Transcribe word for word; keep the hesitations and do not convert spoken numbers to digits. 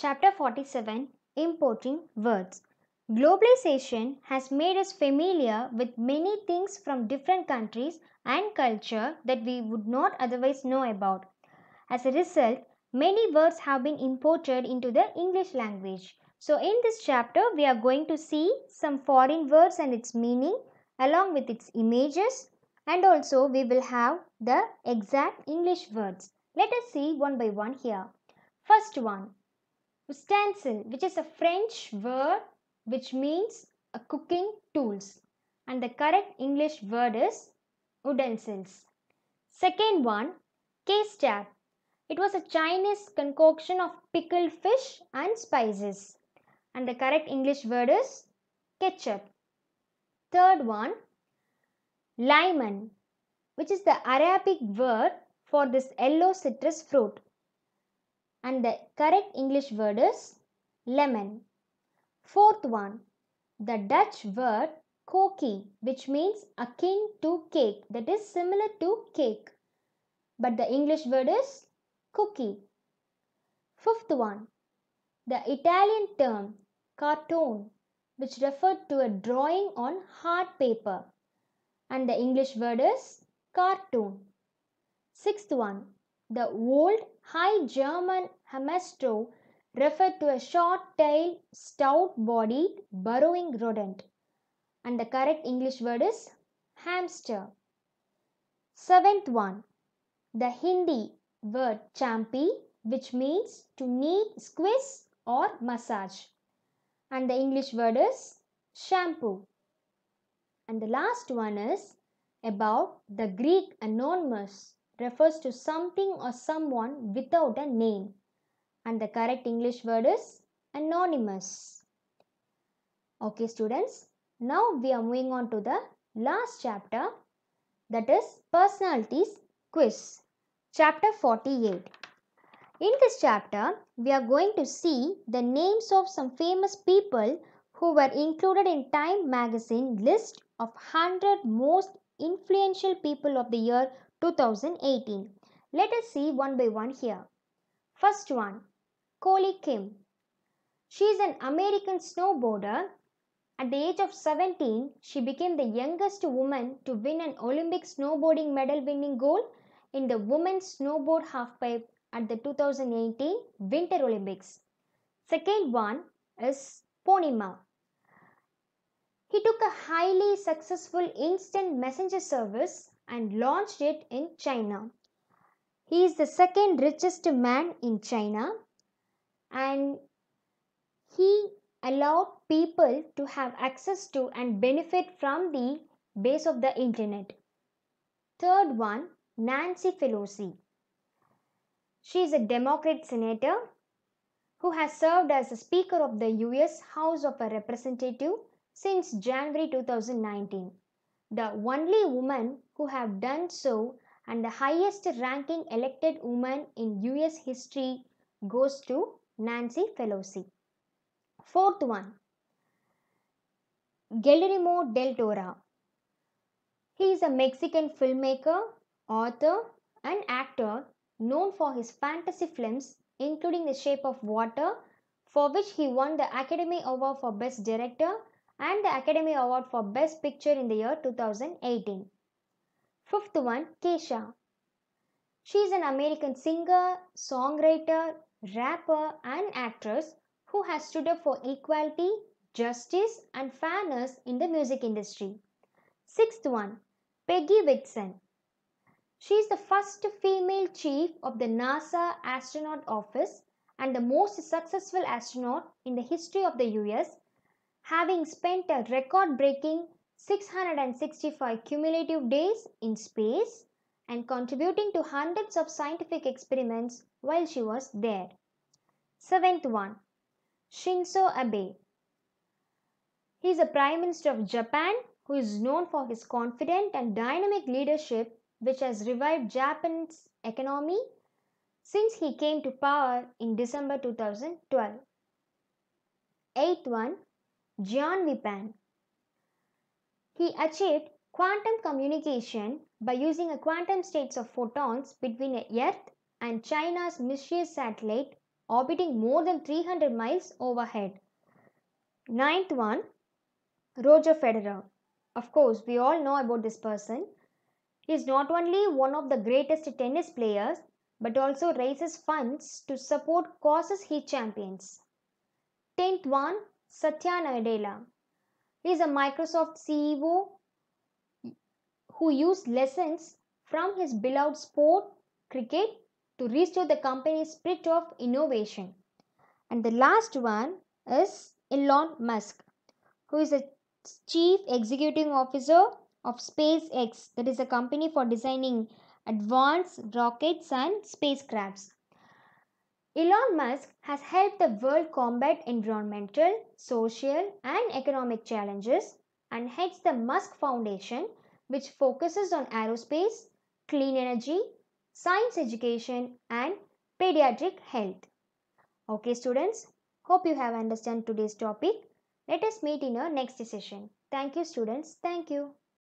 Chapter forty-seven, Importing Words. Globalization has made us familiar with many things from different countries and culture that we would not otherwise know about. As a result, many words have been imported into the English language. So in this chapter, we are going to see some foreign words and its meaning along with its images, and also we will have the exact English words. Let us see one by one here. First one, ustensil, which is a French word which means a cooking tools, and the correct English word is utensils. Second one, case tab. It was a Chinese concoction of pickled fish and spices, and the correct English word is ketchup. Third one, lemon, which is the Arabic word for this yellow citrus fruit, and the correct English word is lemon. Fourth one, the Dutch word koekie, which means akin to cake, that is similar to cake, but the English word is cookie. Fifth one, the Italian term cartone, which referred to a drawing on hard paper, and the English word is cartoon. Sixth one, the old High German hamster referred to a short-tailed, stout-bodied, burrowing rodent, and the correct English word is hamster. Seventh one, the Hindi word champi, which means to knead, squeeze or massage, and the English word is shampoo. And the last one is about the Greek anonymous, refers to something or someone without a name, and the correct English word is anonymous. Okay students, now we are moving on to the last chapter, that is personalities quiz. Chapter forty-eight. In this chapter, we are going to see the names of some famous people who were included in Time magazine list of one hundred most influential people of the year two thousand eighteen. Let us see one by one here. First one, Coley Kim. She is an American snowboarder. At the age of seventeen, she became the youngest woman to win an Olympic snowboarding medal winning gold in the women's snowboard halfpipe at the two thousand eighteen Winter Olympics. Second one is Ponima. He took a highly successful instant messenger service and launched it in China. He is the second richest man in China, and he allowed people to have access to and benefit from the base of the internet. Third one, Nancy Pelosi. She is a Democrat senator who has served as the Speaker of the U S House of Representatives since January two thousand nineteen. The only woman who have done so and the highest ranking elected woman in U S history goes to Nancy Pelosi. Fourth one, Guillermo del Toro. He is a Mexican filmmaker, author and actor known for his fantasy films including The Shape of Water, for which he won the Academy Award for Best Director and the Academy Award for Best Picture in the year two thousand eighteen. Fifth one, Kesha. She is an American singer, songwriter, rapper and actress who has stood up for equality, justice and fairness in the music industry. Sixth one, Peggy Whitson. She is the first female chief of the NASA astronaut office and the most successful astronaut in the history of the U S, having spent a record-breaking six hundred sixty-five cumulative days in space and contributing to hundreds of scientific experiments while she was there. Seventh one, Shinzo Abe. He is the Prime Minister of Japan who is known for his confident and dynamic leadership which has revived Japan's economy since he came to power in December two thousand twelve. Eighth one, Jian Weipan. He achieved quantum communication by using a quantum states of photons between the Earth and China's mysterious satellite orbiting more than three hundred miles overhead. Ninth one, Roger Federer. Of course, we all know about this person. He is not only one of the greatest tennis players but also raises funds to support causes he champions. Tenth one, Satya Nadella. He is a Microsoft C E O who used lessons from his beloved sport, cricket, to restore the company's spirit of innovation. And the last one is Elon Musk, who is a chief executive officer of SpaceX, that is a company for designing advanced rockets and spacecrafts. Elon Musk has helped the world combat environmental, social, and economic challenges and heads the Musk Foundation, which focuses on aerospace, clean energy, science education, and pediatric health. Okay, students, hope you have understood today's topic. Let us meet in our next session. Thank you, students. Thank you.